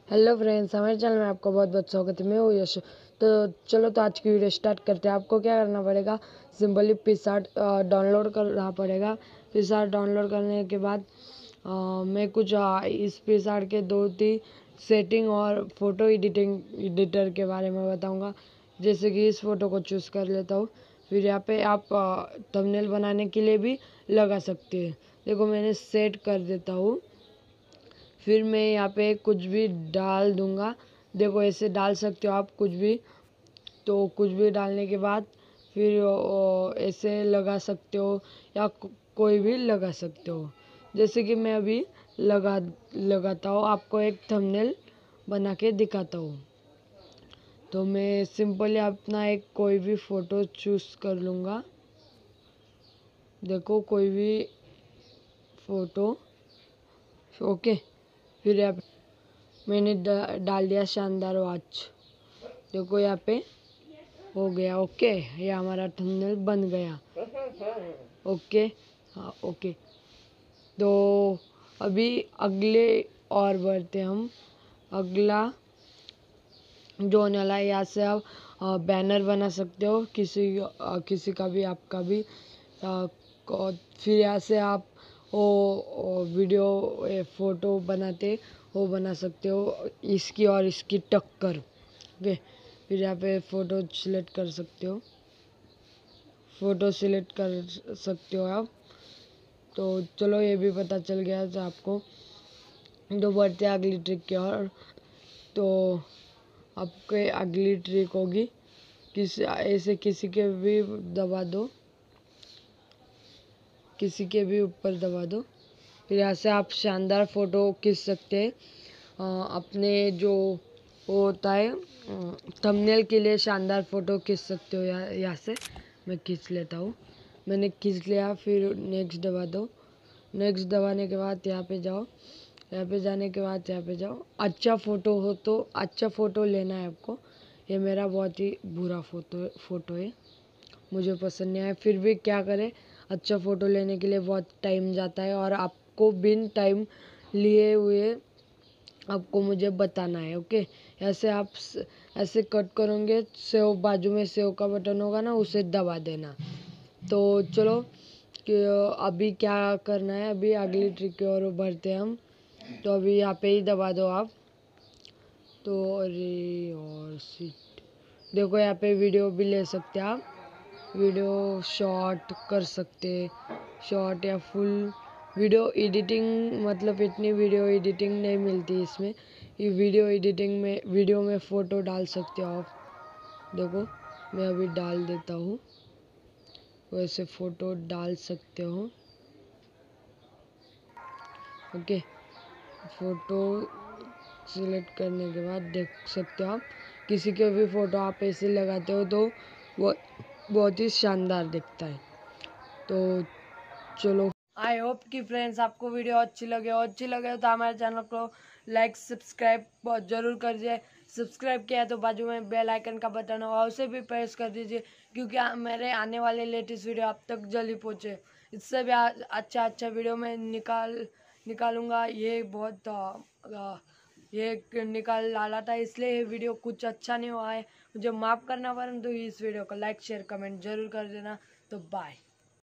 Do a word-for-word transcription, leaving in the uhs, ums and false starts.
Hello friends, हमारे channel में आपका बहुत बहुत स्वागत है। मैं हूँ यश। तो चलो तो आज की वीडियो स्टार्ट करते हैं। आपको क्या करना पड़ेगा, सिंपली पिक्सआर्ट डाउनलोड करना पड़ेगा। पिक्सआर्ट डाउनलोड करने के बाद आ, मैं कुछ आ, इस पिक्सआर्ट के दो तीन सेटिंग और फोटो एडिटिंग एडिटर के बारे में बताऊंगा। जैसे कि इस फोटो को चूज़ कर लेता हूँ। फिर यहाँ पे आप थंबनेल बनाने के लिए भी लगा सकते हैं। देखो मैंने सेट कर देता हूँ। फिर मैं यहाँ पे कुछ भी डाल दूंगा। देखो ऐसे डाल सकते हो आप कुछ भी। तो कुछ भी डालने के बाद फिर ऐसे लगा सकते हो या को, कोई भी लगा सकते हो। जैसे कि मैं अभी लगा लगाता हूँ, आपको एक थंबनेल बना के दिखाता हूँ। तो मैं सिंपली अपना एक कोई भी फ़ोटो चूज़ कर लूँगा। देखो कोई भी फ़ोटो, ओके। फिर यहाँ पे मैंने डा, डाल दिया शानदार वॉच। देखो यहाँ पे हो गया, ओके। ये हमारा थंबनेल बन गया, ओके। हाँ ओके। तो अभी अगले और बढ़ते हम। अगला जो होने वाला है, यहाँ से आप बैनर बना सकते हो किसी आ, किसी का भी, आपका भी। आ, फिर यहाँ से आप वो वीडियो फोटो बनाते वो बना सकते हो, इसकी और इसकी टक्कर, ओके। फिर यहाँ पे फ़ोटो सिलेक्ट कर सकते हो, फ़ोटो सिलेक्ट कर सकते हो आप। तो चलो ये भी पता चल गया था आपको। तो बढ़ते हैं अगली ट्रिक की ओर। तो आपके अगली ट्रिक होगी, किसी ऐसे किसी के भी दबा दो, किसी के भी ऊपर दबा दो। फिर यहाँ से आप शानदार फ़ोटो खींच सकते हैं। अपने जो वो होता है थंबनेल के लिए शानदार फ़ोटो खींच सकते हो। यहाँ यहाँ से मैं खींच लेता हूँ। मैंने खींच लिया। फिर नेक्स्ट दबा दो। नेक्स्ट दबाने के बाद यहाँ पे जाओ। यहाँ पे जाने के बाद यहाँ पे जाओ। अच्छा फ़ोटो हो तो अच्छा फ़ोटो लेना है आपको। ये मेरा बहुत ही बुरा फ़ोटो फ़ोटो है, मुझे पसंद नहीं आया। फिर भी क्या करें, अच्छा फ़ोटो लेने के लिए बहुत टाइम जाता है और आपको बिन टाइम लिए हुए आपको मुझे बताना है, ओके। ऐसे आप ऐसे कट करोगे, सेव बाजू में सेव का बटन होगा ना, उसे दबा देना। तो चलो कि अभी क्या करना है, अभी अगली ट्रिक की ओर बढ़ते हैं हम। तो अभी यहाँ पे ही दबा दो आप। तो अरे और सीट, देखो यहाँ पे वीडियो भी ले सकते हैं आप। वीडियो शॉर्ट कर सकते, शॉर्ट या फुल वीडियो एडिटिंग। मतलब इतनी वीडियो एडिटिंग नहीं मिलती इसमें। ये वीडियो एडिटिंग में वीडियो में फ़ोटो डाल सकते हो आप। देखो मैं अभी डाल देता हूँ, वैसे फ़ोटो डाल सकते हो, ओके। फ़ोटो सिलेक्ट करने के बाद देख सकते हो आप, किसी के भी फ़ोटो आप ऐसे लगाते हो तो वो बहुत ही शानदार दिखता है। तो चलो, आई होप कि फ्रेंड्स आपको वीडियो अच्छी लगे हो अच्छी लगे हो तो हमारे चैनल को लाइक सब्सक्राइब जरूर कर दीजिए। सब्सक्राइब किया तो बाजू में बेल आइकन का बटन होगा, उसे भी प्रेस कर दीजिए, क्योंकि मेरे आने वाले लेटेस्ट वीडियो आप तक जल्दी पहुँचे। इससे भी अच्छा अच्छा वीडियो में निकाल निकालूंगा। ये बहुत आ, ये निकाल डाला था, इसलिए ये वीडियो कुछ अच्छा नहीं हुआ है, मुझे माफ़ करना। परंतु इस वीडियो को लाइक शेयर कमेंट जरूर कर देना। तो बाय।